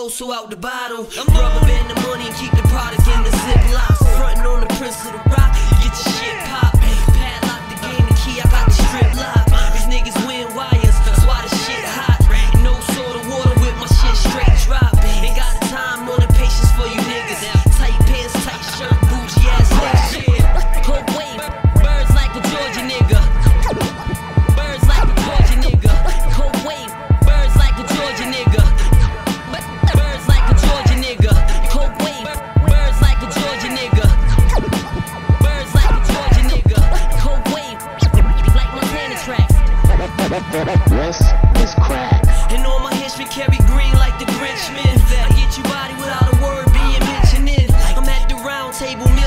so out the bottle. Rubber band the money and keep the product in the Ziploc. Frontin' on the Prince of the Rock, get your shit pop. Padlock the game, the key, I got the strip lock. These niggas win wires, that's why the shit hot. No soda water with my shit straight drop. Ain't got the time or the patience for you niggas. Tight pants, tight shirt, bougie ass niggas. Cold wave, birds like a Georgia nigga. Birds like a Georgia nigga. Cold wave, birds like a Georgia nigga. Birds like a Georgia nigga. Cold wave, birds like a Georgia nigga. Birds like a Georgia nigga. Cold wave, like Montana tracks. This is crack. And all my history carry green like the Grinchman. I get you body without a word being mentioned in. I'm at the round table.